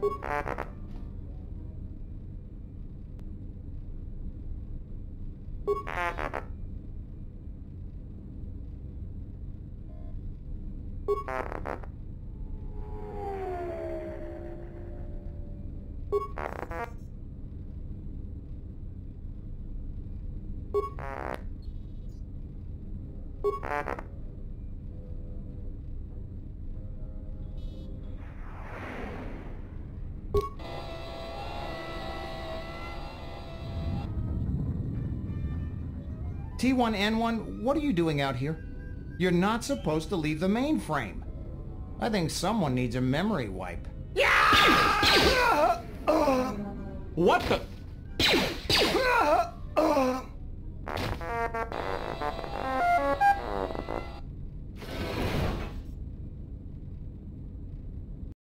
T1N1, what are you doing out here? You're not supposed to leave the mainframe. I think someone needs a memory wipe. What the?